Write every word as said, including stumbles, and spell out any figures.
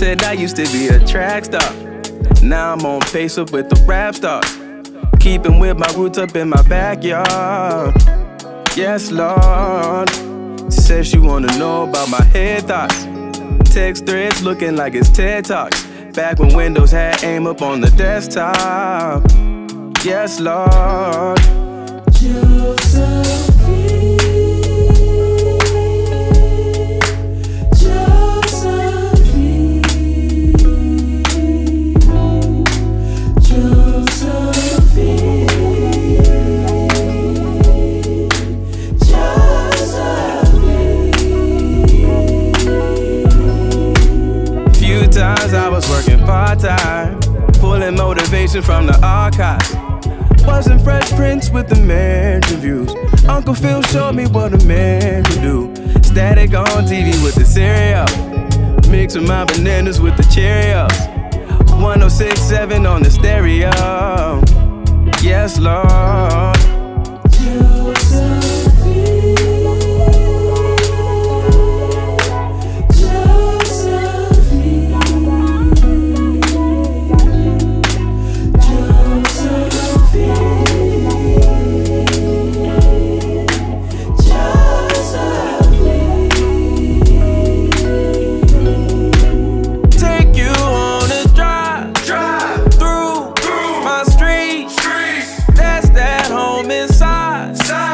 Said I used to be a track star. Now I'm on pace up with the rap stars. Keeping with my roots up in my backyard. Yes, Lord. Says she wanna know about my head thoughts. Text threads looking like it's TED Talks. Back when Windows had aim up on the desktop. Yes, Lord. Josephine, Josephine, Josephine, Josephine. Few times I was working part-time, pulling motivation from the archives. Wasn't Fresh Prince with the mansion views. Uncle Phil showed me what a man can do. Static on T V with the cereal, mixing my bananas with the Cheerios. one oh six point seven on the stereo. Yes, Lord. Side.